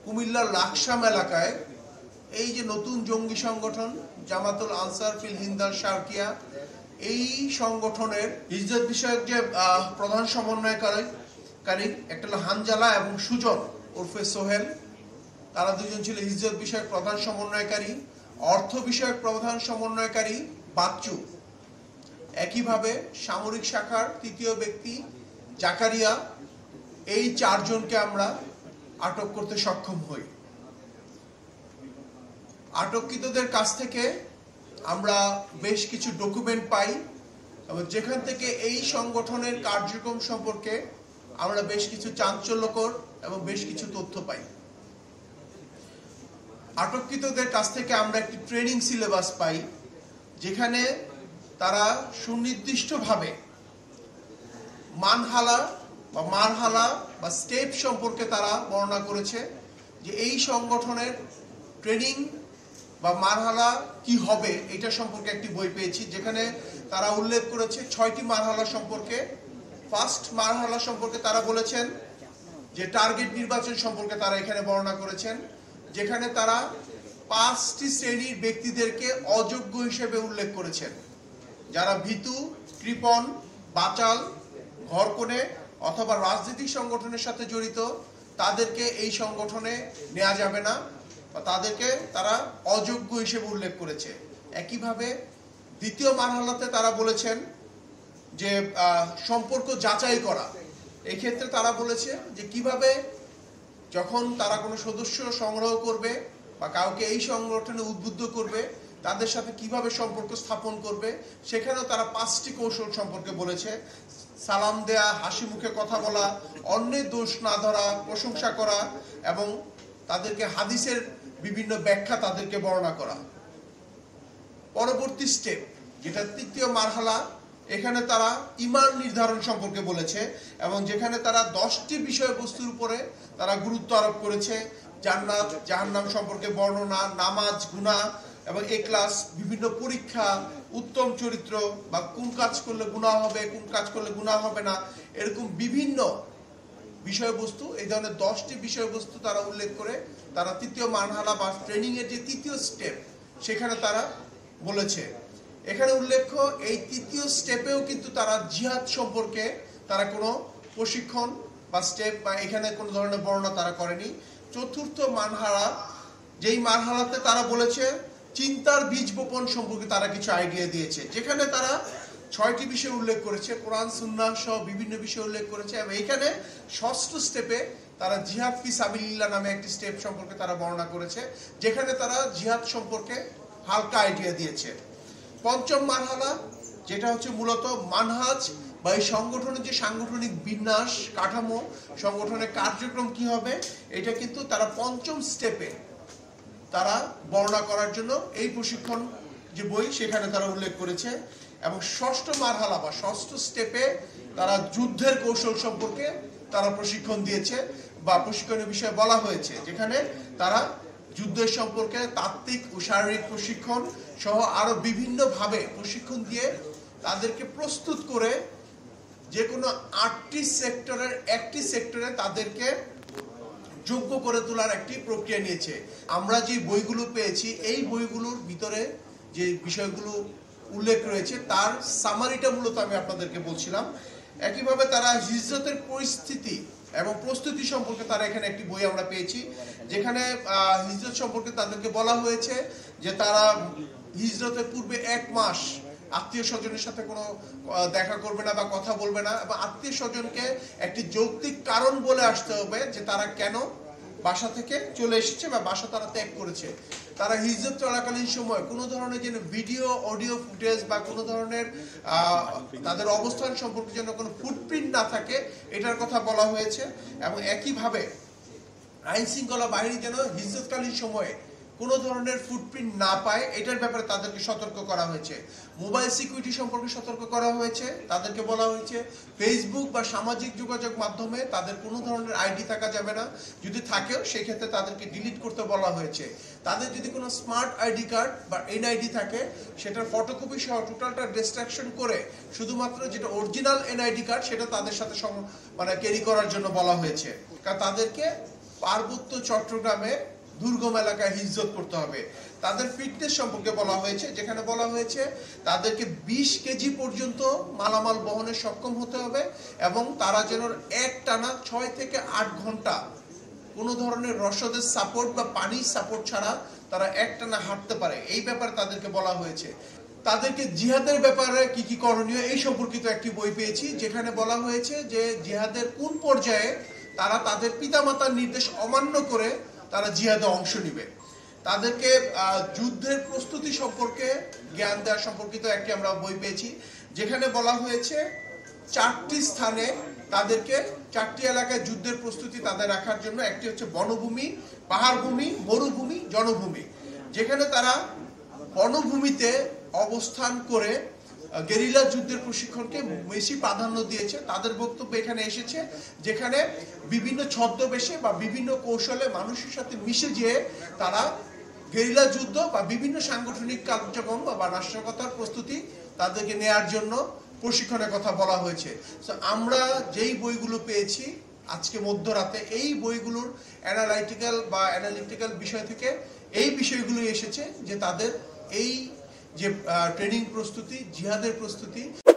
কুমিল্লার লাকসাম এলাকায় এই যে নতুন জঙ্গি সংগঠন জামাতুল আনসার ফিল হিন্দাল শারকিয়া, এই সংগঠনের ইজ্জত বিষয়ক যে প্রধান সমন্বয়কারী একটা হলো হানজালা এবং সুজন ওরফে সোহেল, তারা দুজন ছিল ইজ্জত বিষয়ক প্রধান সমন্বয়কারী। অর্থ বিষয়ক প্রধান সমন্বয়কারী বাচ্চু। একইভাবে সামরিক শাখার তৃতীয় ব্যক্তি জাকারিয়া, এই চারজনকে আমরা আটক করতে সক্ষম হই। আটককৃতদের কাছ থেকে আমরা বেশ কিছু ডকুমেন্ট পাই এবং যেখান থেকে এই সংগঠনের কার্যক্রম সম্পর্কে আমরা বেশ কিছু চাঞ্চল্যকর এবং বেশ কিছু তথ্য পাই। আটককৃতদের কাছ থেকে আমরা একটি ট্রেনিং সিলেবাস পাই, যেখানে তারা সুনির্দিষ্টভাবে মারহালা বা স্টেপ সম্পর্কে তারা বর্ণনা করেছে, যে এই সংগঠনের ট্রেনিং বা মারহালা কি হবে এটা সম্পর্কে একটি বই পেয়েছি, যেখানে তারা উল্লেখ করেছে 6টি মারহালা সম্পর্কে। ফার্স্ট মারহালা সম্পর্কে তারা বলেছেন যে টার্গেট নির্বাচন সম্পর্কে তারা এখানে বর্ণনা করেছেন, যেখানে তারা 5টি শ্রেণীর ব্যক্তিদেরকে অযোগ্য হিসেবে উল্লেখ করেছেন, যারা ভীতু, কৃপণ, বাচাল, ঘরকোনে অথবা রাজনৈতিক সংগঠনের সাথে জড়িত, তাদেরকে এই সংগঠনে নেওয়া যাবে না বা তাদেরকে তারা অযোগ্য হিসেবে উল্লেখ করেছে। একইভাবে দ্বিতীয় মারহালাতে তারা বলেছেন যে সম্পর্ক যাচাই করা। এই ক্ষেত্রে তারা বলেছে যে কিভাবে যখন তারা কোনো সদস্য সংগ্রহ করবে বা কাউকে এই সংগঠনে উদ্বুদ্ধ করবে, তাদের সাথে কিভাবে সম্পর্ক স্থাপন করবে, সেখানেও তারা 5টি কৌশল সম্পর্কে বলেছে। সালাম দেয়া, হাসি মুখে কথা বলা, অন্যের দোষ না ধরা, প্রশংসা করা এবং তাদেরকে হাদিসের বিভিন্ন ব্যাখ্যা তাদেরকে বর্ণনা করা। পরবর্তী স্টেপ যেটা তৃতীয় মারহালা, এখানে তারা ঈমান নির্ধারণ সম্পর্কে বলেছে এবং যেখানে তারা 10টি বিষয়বস্তুর উপরে তারা গুরুত্ব আরোপ করেছে। জান্নাত, জাহান্নাম সম্পর্কে বর্ণনা, নামাজ, গুনাহ এবং ইখলাস, বিভিন্ন পরীক্ষা, উত্তম চরিত্র বা কোন কাজ করলে গুনাহ হবে, কোন কাজ করলে গুনাহ হবে না, এরকম বিভিন্ন বিষয়বস্তু, এই ধরনের 10টি বিষয়বস্তু তারা উল্লেখ করে তারা তৃতীয় মারহালা বা ট্রেনিং এর যে তৃতীয় স্টেপ সেখানে তারা বলেছে। এখানে উল্লেখ্য এই তৃতীয় স্টেপেও কিন্তু তারা জিহাদ সম্পর্কে তারা কোনো প্রশিক্ষণ বা স্টেপ বা এখানে কোনো ধরনের বর্ণনা তারা করেনি। চতুর্থ মারহালা, যেই মারহালাতে তারা বলেছে চিন্তার বীজ বপন সম্পর্কে তারা কিছু আইডিয়া দিয়েছে, যেখানে তারা 6টি বিষয় উল্লেখ করেছে, কোরআন সুন্নাহ সহ বিভিন্ন বিষয় উল্লেখ করেছে এবং এইখানে ষষ্ঠ স্টেপে তারা জিহাদ ফি সাবিলিল্লাহ নামে একটি স্টেপ সম্পর্কে তারা বর্ণনা করেছে, যেখানে তারা জিহাদ সম্পর্কে হালকা আইডিয়া দিয়েছে। পঞ্চম মারহালা, যেটা হচ্ছে মূলত মানহাজ বা এই সংগঠনের যে সাংগঠনিক বিন্যাস, কাঠামো, সংগঠনের কার্যক্রম কি হবে, এটা কিন্তু তারা 5ম স্টেপে তারা বর্ণনা করার জন্য এই প্রশিক্ষণ যে বই সেখানে তারা উল্লেখ করেছে। এবং ষষ্ঠ মারহালা বা ষষ্ঠ স্টেপে তারা যুদ্ধের কৌশল সম্পর্কে তারা প্রশিক্ষণ দিয়েছে বা প্রশিক্ষণের বিষয়ে বলা হয়েছে, যেখানে তারা যুদ্ধের সম্পর্কে তাত্ত্বিক ও শারীরিক প্রশিক্ষণ সহ আরো বিভিন্নভাবে প্রশিক্ষণ দিয়ে তাদেরকে প্রস্তুত করে যে কোনো 8টি সেক্টরের একটি সেক্টরে তাদেরকে যোগ্য করে তোলার একটি প্রক্রিয়া নিয়েছে। আমরা যে বইগুলো পেয়েছি এই বইগুলোর ভিতরে যে বিষয়গুলো উল্লেখ রয়েছে তার সামারিটা মূলত আমি আপনাদেরকে বলছিলাম। একইভাবে তারা হিজরতের পরিস্থিতি এবং প্রস্তুতি সম্পর্কে তারা এখানে একটি বই আমরা পেয়েছি, যেখানে হিজরত সম্পর্কে তাদেরকে বলা হয়েছে যে তারা হিজরতের পূর্বে 1 মাস আত্মীয় স্বজনের সাথে কোনো দেখা করবে না বা কথা বলবে না এবং আত্মীয় স্বজনকে একটি যৌক্তিক কারণ বলে আসতে হবে যে তারা কেন বাসা থেকে চলে এসেছে বা বাসা তারা ত্যাগ করেছে। তারা হিজরত চলাকালীন সময় কোনো ধরনের যেন ভিডিও, অডিও ফুটেজ বা কোনো ধরনের তাদের অবস্থান সম্পর্কে যেন কোনো ফুটপ্রিন্ট না থাকে, এটার কথা বলা হয়েছে। এবং একইভাবে আইন শৃঙ্খলা বাহিনী যেন হিজরতকালীন সময়ে কোনো ধরনের ফুটপ্রিন্ট না পায়, এটার ব্যাপারে তাদেরকে সতর্ক করা হয়েছে। মোবাইল সিকিউরিটি সম্পর্কে সতর্ক করা হয়েছে। তাদেরকে বলা হয়েছে ফেসবুক বা সামাজিক যোগাযোগ মাধ্যমে তাদের কোনো ধরনের আইডি থাকা যাবে না, যদি থাকেও সেই ক্ষেত্রে তাদেরকে ডিলিট করতে বলা হয়েছে। তাদের যদি কোনো স্মার্ট আইডি কার্ড বা এনআইডি থাকে, সেটার ফটোকপি সহ টোটালটা ডিস্ট্রাকশন করে শুধুমাত্র যেটা অরিজিনাল এনআইডি কার্ড সেটা তাদের সাথে ক্যারি করার জন্য বলা হয়েছে। কারণ তাদেরকে পার্বত্য চট্টগ্রামে দুর্গম এলাকায় হিজরত করতে হবে। তাদের ফিটনেস সম্পর্কে বলা হয়েছে, যেখানে বলা হয়েছে তাদেরকে 20 কেজি পর্যন্ত মালামাল বহনে সক্ষম হতে হবে এবং তারা যেন একটানা 6 থেকে 8 ঘন্টা কোনো ধরনের রসদের সাপোর্ট বা পানির সাপোর্ট ছাড়া তারা একটানা হাঁটতে পারে, এই ব্যাপারে তাদেরকে বলা হয়েছে। তাদেরকে জিহাদের ব্যাপারে কি কি করণীয় এই সম্পর্কিত একটি বই পেয়েছি, যেখানে বলা হয়েছে যে জিহাদের কোন পর্যায়ে তারা তাদের পিতামাতার নির্দেশ অমান্য করে তারা জিহাদে অংশ নিবে। তাদেরকে যুদ্ধের প্রস্তুতি সম্পর্কে জ্ঞান দেওয়া সম্পর্কিত একটি আমরা বই পেয়েছি, যেখানে বলা হয়েছে 4টি স্থানে তাদেরকে 4টি এলাকায় যুদ্ধের প্রস্তুতি তাদের রাখার জন্য। একটি হচ্ছে বনভূমি, পাহাড়ভূমি, মরুভূমি, জনভূমি। যেখানে তারা বনভূমিতে অবস্থান করে গেরিলা যুদ্ধের প্রশিক্ষণকে বেশি প্রাধান্য দিয়েছে। তাদের বক্তব্য এখানে এসেছে যেখানে বিভিন্ন ছদ্মবেশে বা বিভিন্ন কৌশলে মানুষের সাথে মিশে যেয়ে তারা গেরিলা যুদ্ধ বা বিভিন্ন সাংগঠনিক কার্যক্রম বা নাশকতার প্রস্তুতি তাদেরকে নেয়ার জন্য প্রশিক্ষণের কথা বলা হয়েছে। তো আমরা যেই বইগুলো পেয়েছি আজকে মধ্যরাতে, এই বইগুলোর অ্যানালিটিক্যাল বিষয় থেকে এই বিষয়গুলো এসেছে যে তাদের এই যে ট্রেনিং প্রস্তুতি, জিহাদের প্রস্তুতি